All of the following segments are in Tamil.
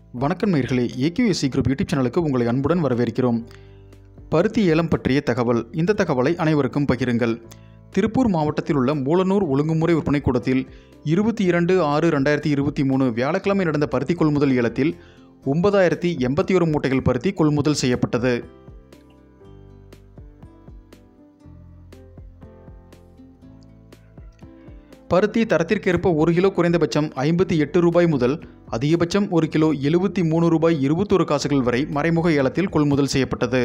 வணக்கம் நேயர்களே, ஏக்யூஎஸ்சி குரூப் யூடியூப் சேனலுக்கு உங்களை அன்புடன் வரவேற்கிறோம். பருத்தி ஏலம் பற்றிய தகவல். இந்த தகவலை அனைவருக்கும் பகிருங்கள். திருப்பூர் மாவட்டத்தில் உள்ள மூலனூர் ஒழுங்குமுறை விற்பனை கூடத்தில் 22/6/2023 வியாழக்கிழமை நடந்த பருத்தி கொள்முதல் ஏலத்தில் 9081 மூட்டைகள் பருத்தி கொள்முதல் செய்யப்பட்டது. பருத்தி தரத்திற்கேற்ப 1 கிலோ குறைந்தபட்சம் 58 ரூபாய் முதல் அதிகபட்சம் 1 கிலோ 73 ரூபாய் 21 காசுகள் வரை மறைமுக ஏலத்தில் கொள்முதல் செய்யப்பட்டது.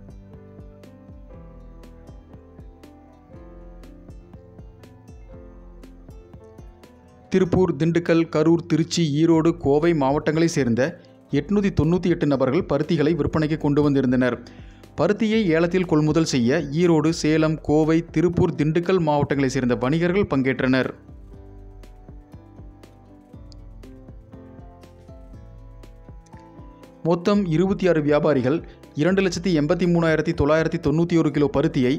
திருப்பூர், திண்டுக்கல், கரூர், திருச்சி, ஈரோடு, கோவை மாவட்டங்களைச் சேர்ந்த 898 நபர்கள் பருத்திகளை விற்பனைக்கு கொண்டு வந்திருந்தனர். பருத்தியை ஏலத்தில் கொள்முதல் செய்ய ஈரோடு, சேலம், கோவை, திருப்பூர், திண்டுக்கல் மாவட்டங்களைச் சேர்ந்த வணிகர்கள் பங்கேற்றனர். மொத்தம் 26 வியாபாரிகள் 2,83,991 கிலோ பருத்தியை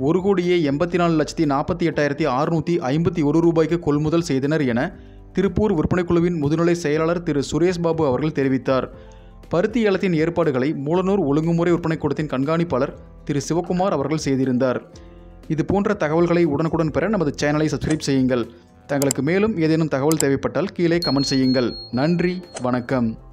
1,84,48,651 ரூபாய்க்கு கொள்முதல் செய்தனர் என திருப்பூர் விற்பனை குழுவின் முதுநிலை செயலாளர் திரு சுரேஷ் பாபு அவர்கள் தெரிவித்தார். பருத்தி ஏலத்தின் ஏற்பாடுகளை மூலனூர் ஒழுங்குமுறை விற்பனை கூடத்தின் கண்காணிப்பாளர் திரு சிவக்குமார் அவர்கள் செய்திருந்தார். இது போன்ற தகவல்களை உடனுக்குடன் பெற நமது சேனலை சப்ஸ்கிரைப் செய்யுங்கள். தங்களுக்கு மேலும் ஏதேனும் தகவல் தேவைப்பட்டால் கீழே கமெண்ட் செய்யுங்கள். நன்றி, வணக்கம்.